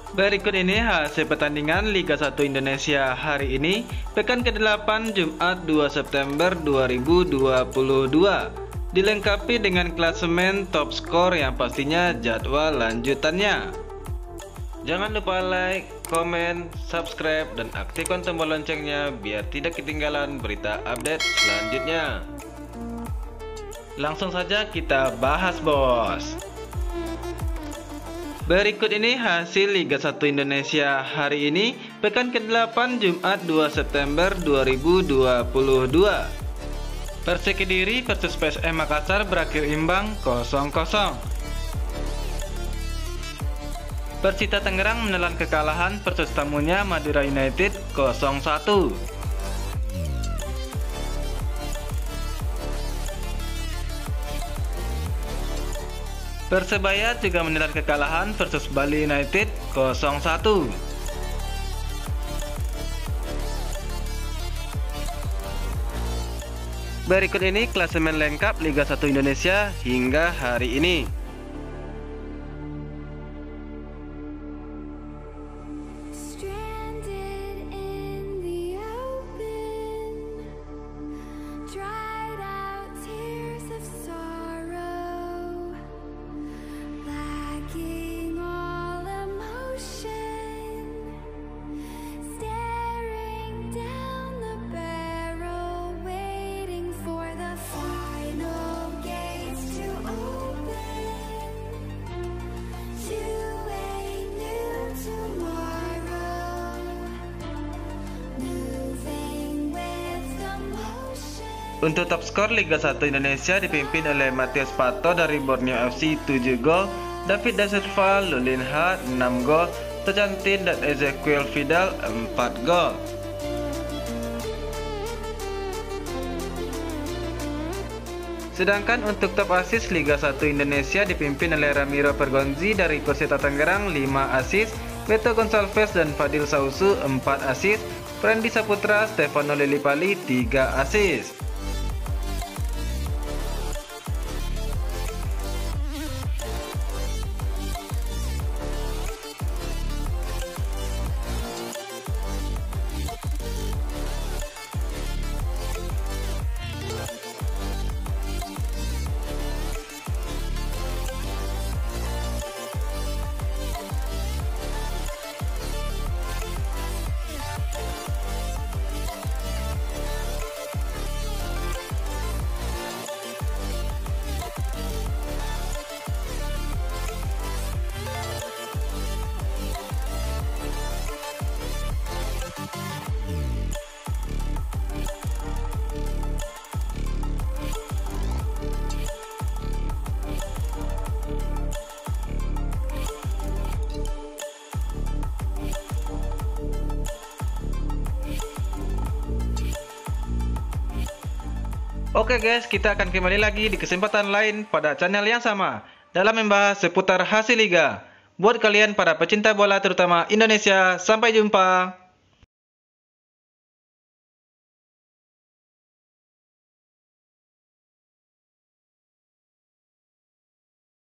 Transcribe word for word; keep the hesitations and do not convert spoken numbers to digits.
Berikut ini hasil pertandingan Liga satu Indonesia hari ini, pekan kedelapan Jumat dua September dua ribu dua puluh dua. Dilengkapi dengan klasemen top skor yang pastinya jadwal lanjutannya. Jangan lupa like, komen, subscribe, dan aktifkan tombol loncengnya biar tidak ketinggalan berita update selanjutnya. Langsung saja kita bahas, bos. Berikut ini hasil Liga satu Indonesia hari ini, pekan kedelapan Jumat dua September dua ribu dua puluh dua. Persik Kediri versus P S M Makassar berakhir imbang kosong kosong. Persita Tangerang menelan kekalahan versus tamunya Madura United kosong satu. Persebaya juga menelan kekalahan versus Bali United kosong satu. Berikut ini klasemen lengkap Liga satu Indonesia hingga hari ini. Untuk top skor Liga satu Indonesia dipimpin oleh Matias Pato dari Borneo F C tujuh gol, David Da Silva, Lulinha enam gol, Tocantin dan Ezequiel Vidal empat gol. Sedangkan untuk top assist Liga satu Indonesia dipimpin oleh Ramiro Pergonzi dari Persita Tangerang lima assist, Beto Gonçalves dan Fadil Sausu empat assist, Prandi Saputra, Stefano Lillipali tiga assist. Oke guys, kita akan kembali lagi di kesempatan lain pada channel yang sama dalam membahas seputar hasil liga. Buat kalian para pecinta bola terutama Indonesia, sampai jumpa.